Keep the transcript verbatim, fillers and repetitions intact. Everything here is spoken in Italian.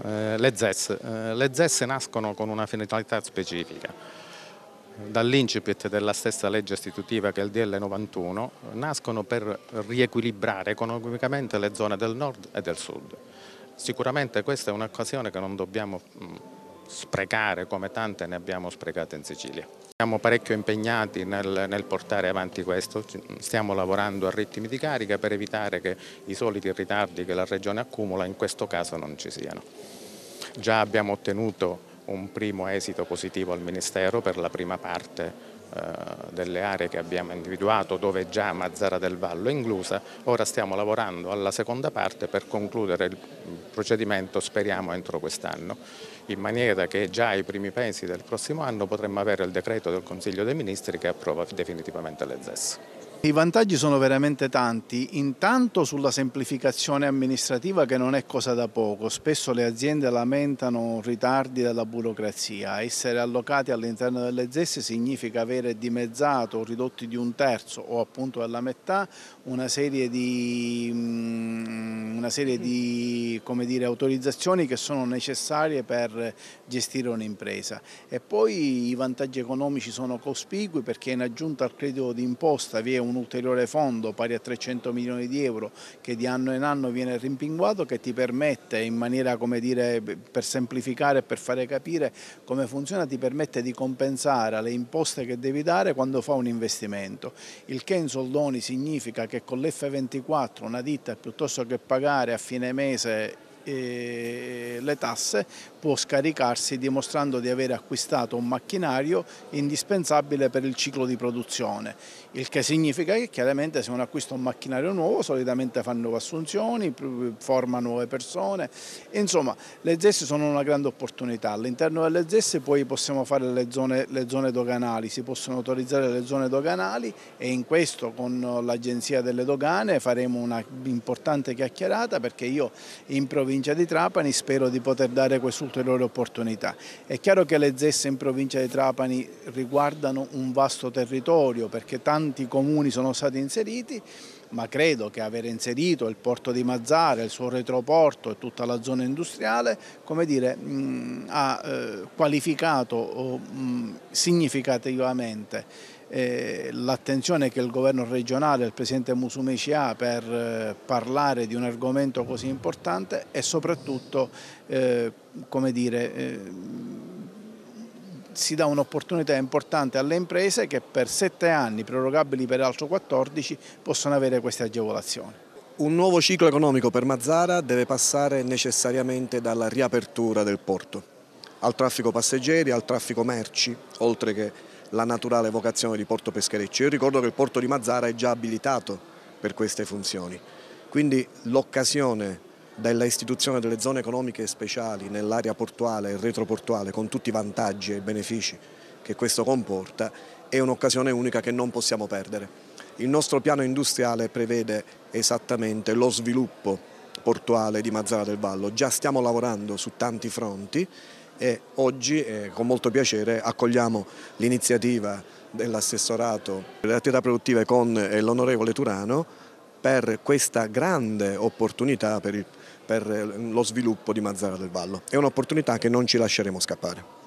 Eh, le Z E S. Eh, le Z E S nascono con una finalità specifica. Dall'incipit della stessa legge istitutiva che è il D L novantuno, nascono per riequilibrare economicamente le zone del nord e del sud. Sicuramente questa è un'occasione che non dobbiamo mh, sprecare come tante ne abbiamo sprecate in Sicilia. Siamo parecchio impegnati nel, nel portare avanti questo, stiamo lavorando a ritmi di carica per evitare che i soliti ritardi che la Regione accumula in questo caso non ci siano. Già abbiamo ottenuto un primo esito positivo al Ministero per la prima parte eh, delle aree che abbiamo individuato, dove già Mazara del Vallo è inclusa. Ora stiamo lavorando alla seconda parte per concludere il procedimento, speriamo entro quest'anno, in maniera che già ai primi mesi del prossimo anno potremmo avere il decreto del Consiglio dei Ministri che approva definitivamente le Z E S. I vantaggi sono veramente tanti, intanto sulla semplificazione amministrativa che non è cosa da poco, spesso le aziende lamentano ritardi della burocrazia, essere allocati all'interno delle Z E S significa avere dimezzato o ridotti di un terzo o appunto alla metà una serie di, una serie di come dire, autorizzazioni che sono necessarie per gestire un'impresa. E poi i vantaggi economici sono cospicui perché in aggiunta al credito d'imposta vi è un un ulteriore fondo pari a trecento milioni di euro che di anno in anno viene rimpinguato, che ti permette in maniera, come dire, per semplificare e per fare capire come funziona, ti permette di compensare le imposte che devi dare quando fa un investimento, il che in soldoni significa che con l'F ventiquattro una ditta piuttosto che pagare a fine mese E le tasse può scaricarsi dimostrando di aver acquistato un macchinario indispensabile per il ciclo di produzione, il che significa che chiaramente se uno acquista un macchinario nuovo solitamente fa nuove assunzioni, forma nuove persone, insomma le Z E S sono una grande opportunità. All'interno delle Z E S poi possiamo fare le zone, le zone doganali, si possono autorizzare le zone doganali e in questo con l'Agenzia delle Dogane faremo una importante chiacchierata, perché io in provincia di Trapani spero di poter dare quest'ulteriore opportunità. È chiaro che le Z E S in provincia di Trapani riguardano un vasto territorio perché tanti comuni sono stati inseriti, ma credo che aver inserito il porto di Mazara, il suo retroporto e tutta la zona industriale, come dire, mh, ha eh, qualificato mh, significativamente Eh, l'attenzione che il governo regionale e il presidente Musumeci ha per eh, parlare di un argomento così importante e soprattutto eh, come dire, eh, si dà un'opportunità importante alle imprese che per sette anni, prorogabili per altri quattordici, possono avere queste agevolazioni. Un nuovo ciclo economico per Mazara deve passare necessariamente dalla riapertura del porto, al traffico passeggeri, al traffico merci, oltre che la naturale vocazione di porto peschereccio. Io ricordo che il porto di Mazara è già abilitato per queste funzioni, quindi l'occasione della istituzione delle zone economiche speciali nell'area portuale e retroportuale, con tutti i vantaggi e i benefici che questo comporta, è un'occasione unica che non possiamo perdere. Il nostro piano industriale prevede esattamente lo sviluppo portuale di Mazara del Vallo. Già stiamo lavorando su tanti fronti e oggi eh, con molto piacere accogliamo l'iniziativa dell'assessorato delle attività produttive con eh, l'onorevole Turano per questa grande opportunità per, il, per lo sviluppo di Mazara del Vallo. È un'opportunità che non ci lasceremo scappare.